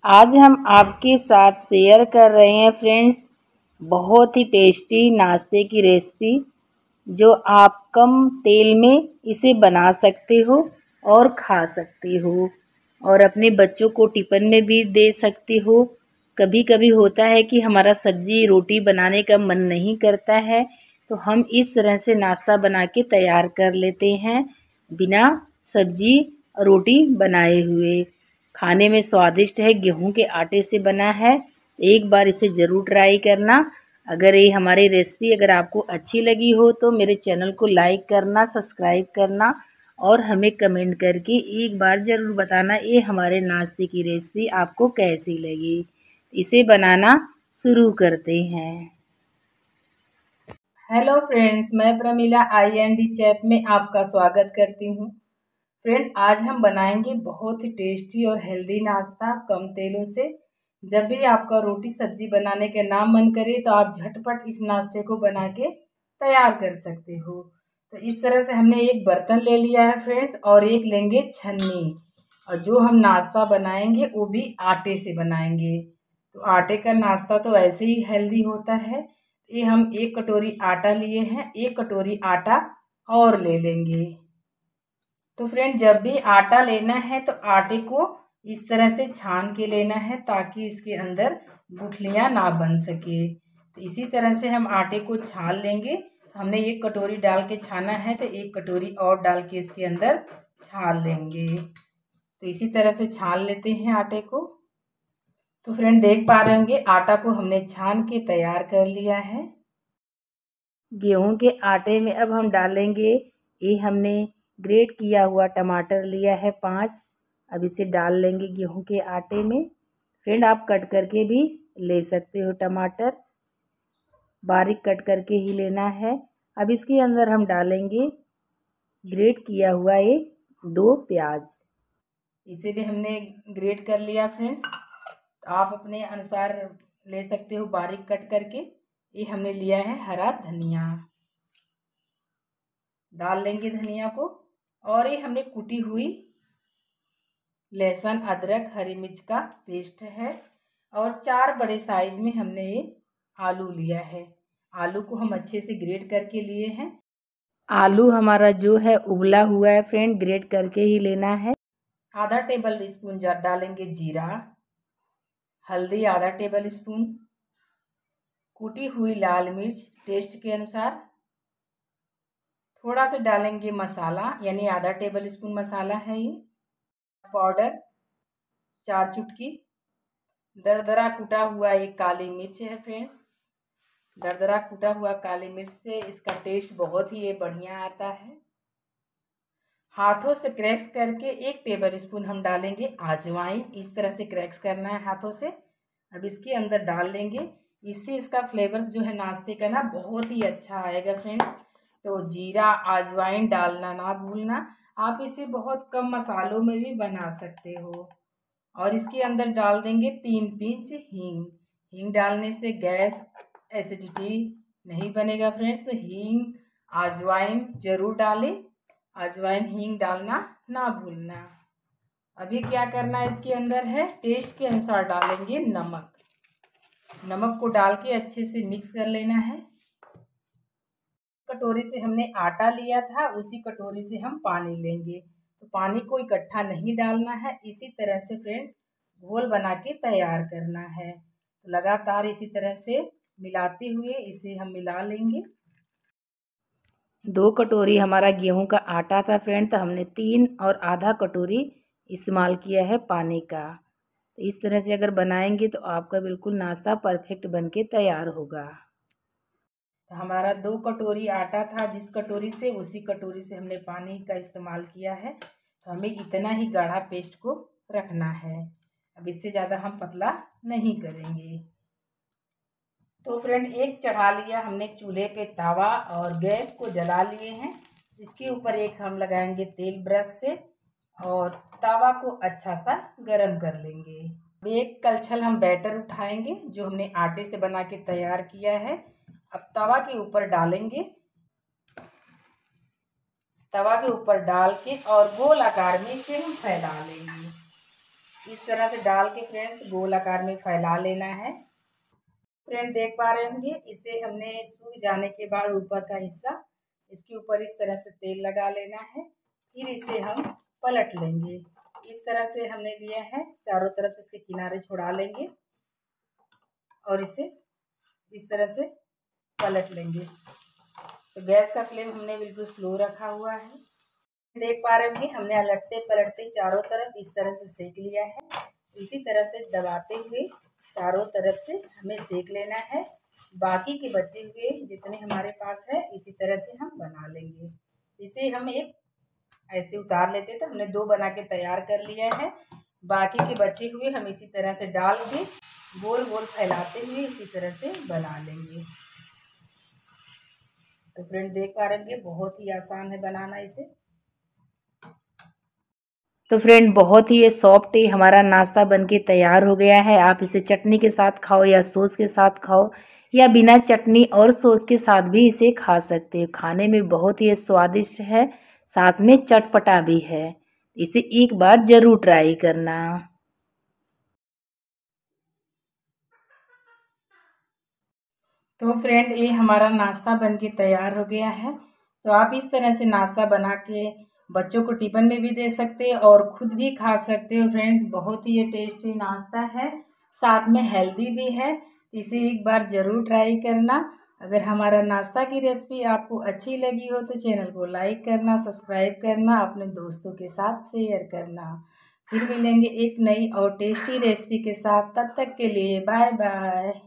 आज हम आपके साथ शेयर कर रहे हैं फ्रेंड्स, बहुत ही टेस्टी नाश्ते की रेसिपी जो आप कम तेल में इसे बना सकते हो और खा सकते हो और अपने बच्चों को टिफ़िन में भी दे सकते हो। कभी कभी होता है कि हमारा सब्जी रोटी बनाने का मन नहीं करता है, तो हम इस तरह से नाश्ता बना के तैयार कर लेते हैं बिना सब्जी रोटी बनाए हुए। खाने में स्वादिष्ट है, गेहूं के आटे से बना है। एक बार इसे ज़रूर ट्राई करना। अगर ये हमारी रेसिपी अगर आपको अच्छी लगी हो तो मेरे चैनल को लाइक करना, सब्सक्राइब करना और हमें कमेंट करके एक बार ज़रूर बताना ये हमारे नाश्ते की रेसिपी आपको कैसी लगी। इसे बनाना शुरू करते हैं। हेलो फ्रेंड्स, मैं प्रमिला IND चैप में आपका स्वागत करती हूँ। फ्रेंड, आज हम बनाएंगे बहुत ही टेस्टी और हेल्दी नाश्ता कम तेलों से। जब भी आपका रोटी सब्जी बनाने का ना मन करे तो आप झटपट इस नाश्ते को बना के तैयार कर सकते हो। तो इस तरह से हमने एक बर्तन ले लिया है फ्रेंड्स, और एक लेंगे छन्नी। और जो हम नाश्ता बनाएंगे वो भी आटे से बनाएंगे। तो आटे का नाश्ता तो ऐसे ही हेल्दी होता है। ये हम 1 कटोरी आटा लिए हैं, 1 कटोरी आटा और ले लेंगे। तो फ्रेंड, जब भी आटा लेना है तो आटे को इस तरह से छान के लेना है ताकि इसके अंदर गुठलियाँ ना बन सके। तो इसी तरह से हम आटे को छान लेंगे। हमने 1 कटोरी डाल के छाना है तो 1 कटोरी और डाल के इसके अंदर छान लेंगे। तो इसी तरह से छान लेते हैं आटे को। तो फ्रेंड, देख पा रहे होंगे आटा को हमने छान के तैयार कर लिया है। गेहूं के आटे में अब हम डालेंगे, ये हमने ग्रेट किया हुआ टमाटर लिया है 5। अब इसे डाल लेंगे गेहूं के आटे में। फ्रेंड, आप कट करके भी ले सकते हो, टमाटर बारीक कट करके ही लेना है। अब इसके अंदर हम डालेंगे ग्रेट किया हुआ ये 2 प्याज। इसे भी हमने ग्रेट कर लिया फ्रेंड्स। तो आप अपने अनुसार ले सकते हो बारीक कट करके। ये हमने लिया है हरा धनिया, डाल लेंगे धनिया को। और ये हमने कुटी हुई लहसुन, अदरक, हरी मिर्च का पेस्ट है। और 4 बड़े साइज में हमने ये आलू लिया है। आलू को हम अच्छे से ग्रेट करके लिए हैं। आलू हमारा जो है उबला हुआ है फ्रेंड, ग्रेट करके ही लेना है। आधा टेबल स्पून डालेंगे जीरा, हल्दी आधा टेबल स्पून, कुटी हुई लाल मिर्च टेस्ट के अनुसार, थोड़ा सा डालेंगे मसाला, यानी आधा टेबल स्पून मसाला है ये पाउडर, 4 चुटकी, दरदरा कूटा हुआ एक काली मिर्च है फ्रेंड्स। दरदरा कूटा हुआ काली मिर्च से इसका टेस्ट बहुत ही बढ़िया आता है। हाथों से क्रैक्स करके 1 टेबल स्पून हम डालेंगे अजवाइन। इस तरह से क्रैक्स करना है हाथों से। अब इसके अंदर डाल लेंगे, इससे इसका फ्लेवर्स जो है नाश्ते का ना बहुत ही अच्छा आएगा फ्रेंड्स। तो जीरा अजवाइन डालना ना भूलना। आप इसे बहुत कम मसालों में भी बना सकते हो। और इसके अंदर डाल देंगे 3 पिंच हींग। हींग डालने से गैस एसिडिटी नहीं बनेगा फ्रेंड्स। तो हींग अजवाइन जरूर डालें, अजवाइन हींग डालना ना भूलना। अभी क्या करना है, इसके अंदर है टेस्ट के अनुसार डालेंगे नमक। नमक को डाल के अच्छे से मिक्स कर लेना है। कटोरी से हमने आटा लिया था, उसी कटोरी से हम पानी लेंगे। तो पानी को इकट्ठा नहीं डालना है, इसी तरह से फ्रेंड्स घोल बना के तैयार करना है। तो लगातार इसी तरह से मिलाते हुए इसे हम मिला लेंगे। 2 कटोरी हमारा गेहूं का आटा था फ्रेंड, तो हमने 3 और आधा कटोरी इस्तेमाल किया है पानी का। तो इस तरह से अगर बनाएंगे तो आपका बिल्कुल नाश्ता परफेक्ट बन के तैयार होगा। तो हमारा 2 कटोरी आटा था, जिस कटोरी से उसी कटोरी से हमने पानी का इस्तेमाल किया है। तो हमें इतना ही गाढ़ा पेस्ट को रखना है। अब इससे ज़्यादा हम पतला नहीं करेंगे। तो फ्रेंड, एक चढ़ा लिया हमने चूल्हे पे तवा और गैस को जला लिए हैं। इसके ऊपर एक हम लगाएंगे तेल ब्रश से और तवा को अच्छा सा गरम कर लेंगे। अब एक कलछल हम बैटर उठाएंगे जो हमने आटे से बना के तैयार किया है। अब तवा के ऊपर डालेंगे, तवा के ऊपर डाल के और गोल आकार में इसे हम फैला लेंगे। इस तरह से डाल के फ्रेंड्स गोल आकार में फैला लेना है। फ्रेंड देख पा रहे होंगे, इसे हमने सूख जाने के बाद ऊपर का हिस्सा इसके ऊपर इस तरह से तेल लगा लेना है। फिर इसे हम पलट लेंगे। इस तरह से हमने लिया है, चारों तरफ से इसके किनारे छुड़ा लेंगे और इसे इस तरह से पलट लेंगे। तो गैस का फ्लेम हमने बिल्कुल स्लो रखा हुआ है। देख पा रहे होंगे, हमने अलटते पलटते चारों तरफ इस तरह से सेक लिया है। इसी तरह से दबाते हुए चारों तरफ से हमें सेक लेना है। बाकी के बचे हुए जितने हमारे पास है इसी तरह से हम बना लेंगे। इसे हम एक ऐसे उतार लेते, तो हमने 2 बना के तैयार कर लिया है। बाकी के बचे हुए हम इसी तरह से डाल के गोल गोल फैलाते हुए इसी तरह से बना लेंगे। तो फ्रेंड देख पा रहे हैं, बहुत ही आसान है बनाना इसे। तो फ्रेंड बहुत ही ये सॉफ्ट ही हमारा नाश्ता बनके तैयार हो गया है। आप इसे चटनी के साथ खाओ या सॉस के साथ खाओ या बिना चटनी और सॉस के साथ भी इसे खा सकते हो। खाने में बहुत ही स्वादिष्ट है, साथ में चटपटा भी है। इसे एक बार ज़रूर ट्राई करना। तो फ्रेंड ये हमारा नाश्ता बनके तैयार हो गया है। तो आप इस तरह से नाश्ता बना के बच्चों को टिफ़िन में भी दे सकते हो और खुद भी खा सकते हो। फ्रेंड्स बहुत ही ये टेस्टी नाश्ता है, साथ में हेल्दी भी है। इसे एक बार ज़रूर ट्राई करना। अगर हमारा नाश्ता की रेसिपी आपको अच्छी लगी हो तो चैनल को लाइक करना, सब्सक्राइब करना, अपने दोस्तों के साथ शेयर करना। फिर मिलेंगे एक नई और टेस्टी रेसिपी के साथ। तब तक के लिए बाय बाय।